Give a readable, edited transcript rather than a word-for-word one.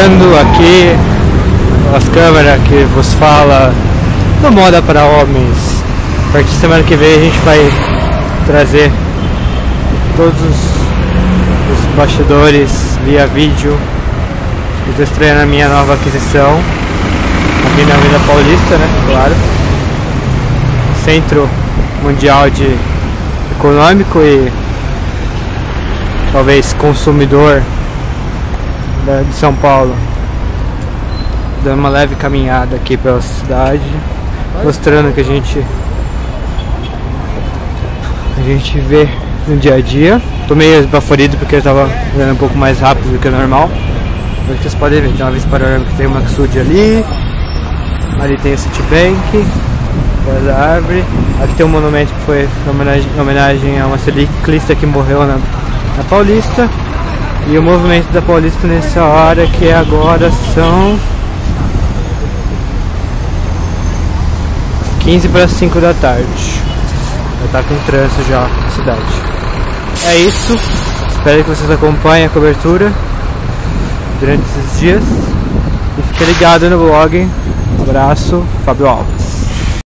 testando aqui as câmeras que vos fala no Moda para Homens. A partir de semana que vem a gente vai trazer todos os bastidores via vídeo. Eu estou estreando a minha nova aquisição aqui na Avenida Paulista, né? Claro. Centro Mundial de Econômico e talvez consumidor de São Paulo. Dando uma leve caminhada aqui pela cidade, mostrando o que a gente vê no dia a dia. Tô meio esbaforido porque eu tava andando um pouco mais rápido do que o normal. Mas vocês podem ver, tem uma vista panorâmica, tem uma Maxud ali tem o Citibank, da árvore. Aqui tem um monumento que foi em homenagem a uma ciclista que morreu na Paulista. E o movimento da Paulista nessa hora, que agora são 15 para 5 da tarde. Já tá com trânsito já na cidade. É isso. Espero que vocês acompanhem a cobertura durante esses dias. E fique ligado no blog. Um abraço, Fábio Alves.